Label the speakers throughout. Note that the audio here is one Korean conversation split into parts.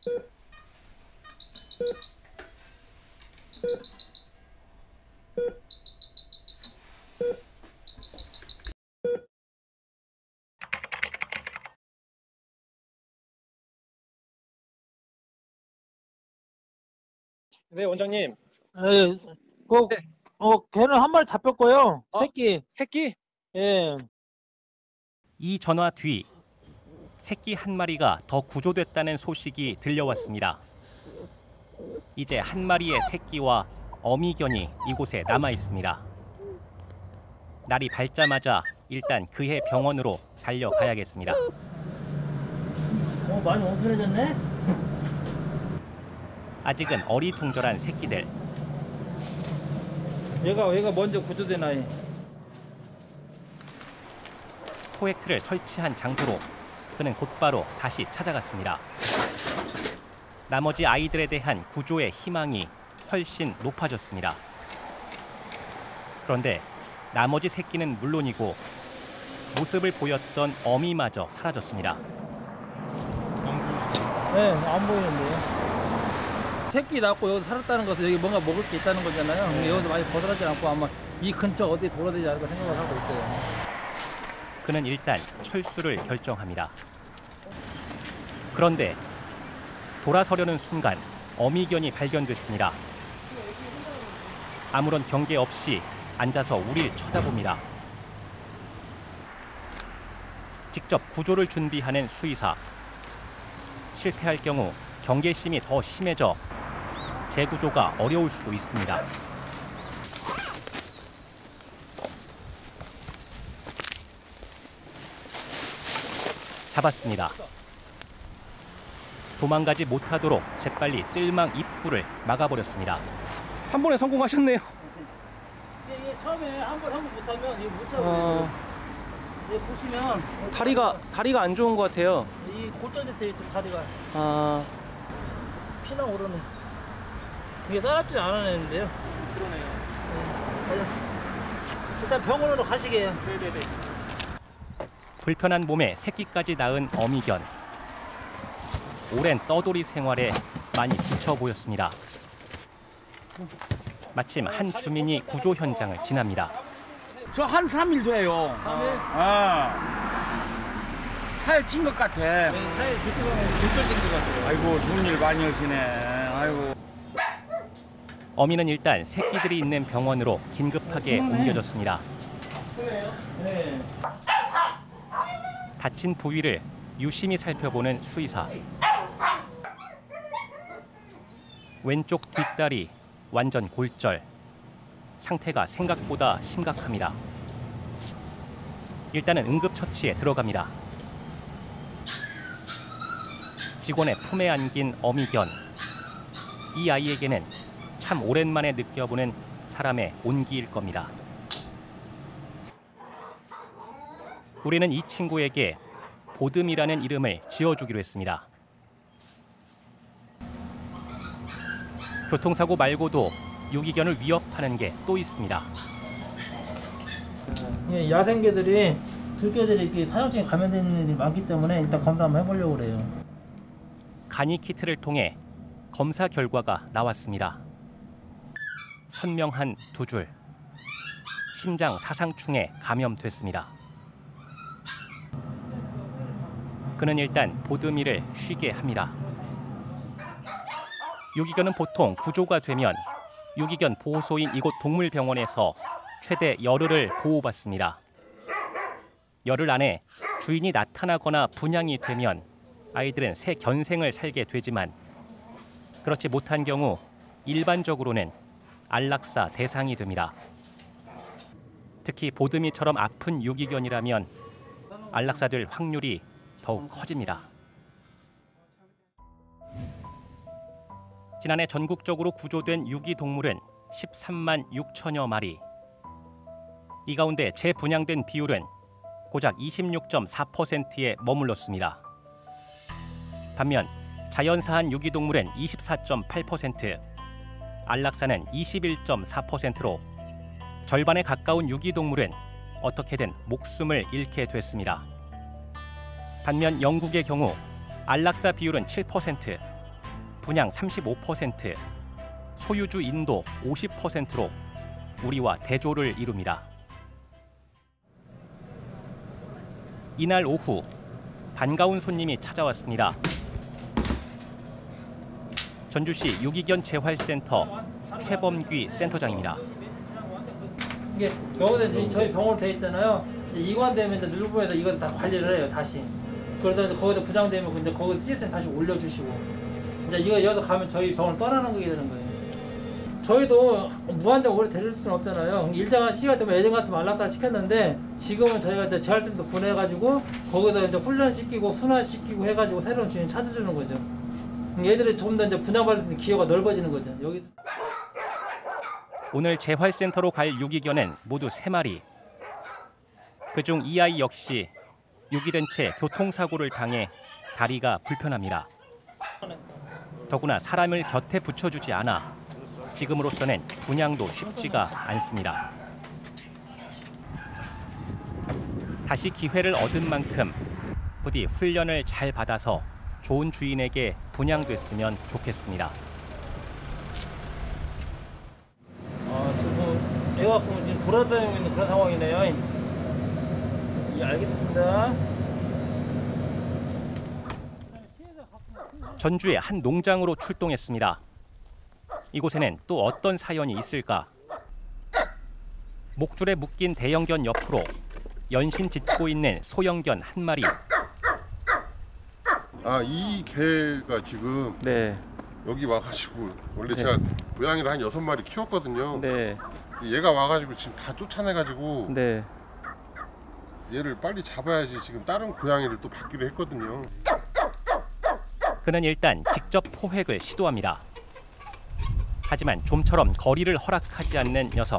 Speaker 1: 네, 원장님.
Speaker 2: 예,
Speaker 1: 네.
Speaker 2: 걔는 한 마리 잡혔고요. 새끼.
Speaker 1: 새끼?
Speaker 2: 예.
Speaker 3: 이 전화 뒤 새끼 한 마리가 더 구조됐다는 소식이 들려왔습니다. 이제 한 마리의 새끼와 어미견이 이곳에 남아 있습니다. 날이 밝자마자 일단 그해 병원으로 달려가야겠습니다.
Speaker 2: 많이 엉클해졌네?
Speaker 3: 아직은 어리둥절한 새끼들.
Speaker 2: 얘가 먼저 구조된 아이.
Speaker 3: 포획틀을 설치한 장소로 그는 곧바로 다시 찾아갔습니다. 나머지 아이들에 대한 구조의 희망이 훨씬 높아졌습니다. 그런데 나머지 새끼는 물론이고 모습을 보였던 어미마저 사라졌습니다.
Speaker 2: 네, 안 보이는데요. 새끼 낳고 여기 살았다는 것은 여기 뭔가 먹을 게 있다는 거잖아요. 근데 여기서 많이 벗어나지 않고 아마 이 근처 어디에 돌아다니지 않을까 생각을 하고 있어요.
Speaker 3: 그는 일단 철수를 결정합니다. 그런데 돌아서려는 순간 어미견이 발견됐습니다. 아무런 경계 없이 앉아서 우릴 쳐다봅니다. 직접 구조를 준비하는 수의사. 실패할 경우 경계심이 더 심해져 재구조가 어려울 수도 있습니다. 잡았습니다. 도망가지 못하도록 재빨리 뜰망 입구를 막아버렸습니다.
Speaker 1: 한 번에 성공하셨네요.
Speaker 2: 이게 처음에 한 번 못하면 이거 못 잡아요. 이거 보시면
Speaker 1: 다리가 안 좋은 것 같아요.
Speaker 2: 이 골절됐어요, 이 다리가. 피나 오르네. 이게 따랍지 않았는데요.
Speaker 1: 그러네요.
Speaker 2: 네. 일단 병원으로 가시게요.
Speaker 1: 네네네.
Speaker 3: 불편한 몸에 새끼까지 낳은 어미견. 오랜 떠돌이 생활에 많이 지쳐 보였습니다. 마침 한 주민이 구조 현장을 지납니다.
Speaker 4: 저 한 3일 돼요.
Speaker 2: 3일?
Speaker 4: 차에 찐 것 같아.
Speaker 2: 사일 골절된 것 같아요.
Speaker 4: 아이고, 좋은 일 많이 하시네. 아이고.
Speaker 3: 어미는 일단 새끼들이 있는 병원으로 긴급하게 옮겨졌습니다.
Speaker 2: 네.
Speaker 3: 다친 부위를 유심히 살펴보는 수의사. 왼쪽 뒷다리 완전 골절. 상태가 생각보다 심각합니다. 일단은 응급처치에 들어갑니다. 직원의 품에 안긴 어미견. 이 아이에게는 참 오랜만에 느껴보는 사람의 온기일 겁니다. 우리는 이 친구에게 보듬이라는 이름을 지어주기로 했습니다. 교통사고 말고도 유기견을 위협하는 게 또 있습니다.
Speaker 2: 야생개들이 들개들이 이렇게 사육증에 감염된 일이 많기 때문에 일단 검사 한번 해보려고 그래요.
Speaker 3: 간이 키트를 통해 검사 결과가 나왔습니다. 선명한 2줄. 심장 사상충에 감염됐습니다. 그는 일단 보듬이를 쉬게 합니다. 유기견은 보통 구조가 되면 유기견 보호소인 이곳 동물병원에서 최대 열흘을 보호받습니다. 열흘 안에 주인이 나타나거나 분양이 되면 아이들은 새 견생을 살게 되지만 그렇지 못한 경우 일반적으로는 안락사 대상이 됩니다. 특히 보듬이처럼 아픈 유기견이라면 안락사될 확률이 더욱 커집니다. 지난해 전국적으로 구조된 유기동물은 13만 6천여 마리. 이 가운데 재분양된 비율은 고작 26.4%에 머물렀습니다. 반면 자연사한 유기동물은 24.8%, 안락사는 21.4%로 절반에 가까운 유기동물은 어떻게든 목숨을 잃게 됐습니다. 반면 영국의 경우 안락사 비율은 7%, 분양 35%, 소유주 인도 50%로 우리와 대조를 이룹니다. 이날 오후 반가운 손님이 찾아왔습니다. 전주시 유기견 재활센터 최범귀 센터장입니다.
Speaker 2: 이게 병원에 지금 저희 병원 돼 있잖아요. 이제 이관되면 이제 일부에서 이거 다 관리를 해요 다시. 그러다 거기다 부장되면 이제 거기 시스템 다시 올려주시고. 이제 이거 여기서 가면 저희 병원 떠나는 거게 되는 거예요. 저희도 무한정 오래 데릴 수는 없잖아요. 일정한 시간 때문에 예전 같으면 안락사 시켰는데 지금은 저희가 이제 재활센터 보내가지고 거기서 이제 훈련시키고 순환시키고 해가지고 새로운 주인 찾아주는 거죠. 얘들이 좀 더 이제 분양받을 수 있는 기회가 넓어지는 거죠. 여기서.
Speaker 3: 오늘 재활센터로 갈 유기견은 모두 3마리. 그중 이 아이 역시 유기된 채 교통사고를 당해 다리가 불편합니다. 더구나 사람을 곁에 붙여주지 않아 지금으로서는 분양도 쉽지가 않습니다. 다시 기회를 얻은 만큼 부디 훈련을 잘 받아서 좋은 주인에게 분양됐으면 좋겠습니다.
Speaker 2: 지금 애가 지금 돌아다니고 있는 그런 상황이네요. 예, 알겠습니다.
Speaker 3: 전주의 한 농장으로 출동했습니다. 이곳에는 또 어떤 사연이 있을까? 목줄에 묶인 대형견 옆으로 연신 짖고 있는 소형견 한 마리.
Speaker 5: 이 개가 지금
Speaker 1: 네.
Speaker 5: 여기 와가지고 원래
Speaker 1: 네.
Speaker 5: 제가 고양이를 한 6마리 키웠거든요.
Speaker 1: 네.
Speaker 5: 얘가 와가지고 지금 다 쫓아내가지고
Speaker 1: 네.
Speaker 5: 얘를 빨리 잡아야지 지금 다른 고양이를 또 받기로 했거든요.
Speaker 3: 그는 일단 직접 포획을 시도합니다. 하지만 좀처럼 거리를 허락하지 않는 녀석.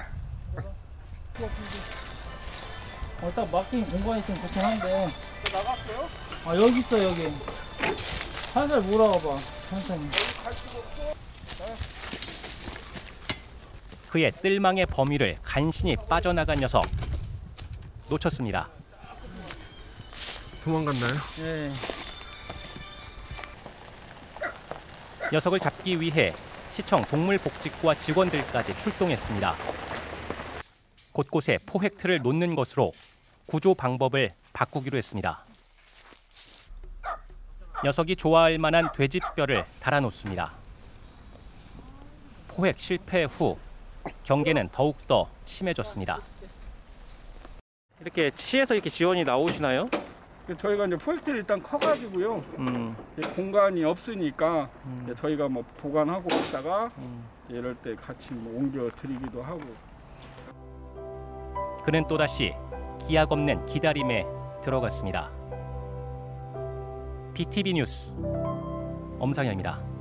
Speaker 2: 딱 맡긴 공간이 있으면 좋긴 한데. 나갔어요? 여기 있어 여기. 살살 몰아가 봐. 천천히.
Speaker 3: 그의 뜰망의 범위를 간신히 빠져나간 녀석. 놓쳤습니다.
Speaker 5: 도망갔나요?
Speaker 2: 네.
Speaker 3: 녀석을 잡기 위해 시청 동물복지과 직원들까지 출동했습니다. 곳곳에 포획틀을 놓는 것으로 구조 방법을 바꾸기로 했습니다. 녀석이 좋아할 만한 돼지뼈를 달아놓습니다. 포획 실패 후 경계는 더욱더 심해졌습니다.
Speaker 1: 이렇게 시에서 이렇게 지원이 나오시나요?
Speaker 6: 저희가 이제 포획틀이 일단 커가지고요. 이제 공간이 없으니까 이제 저희가 뭐 보관하고 있다가 이럴 때 같이 뭐 옮겨 드리기도 하고.
Speaker 3: 그는 또다시 기약 없는 기다림에 들어갔습니다. BTV 뉴스 엄상현입니다.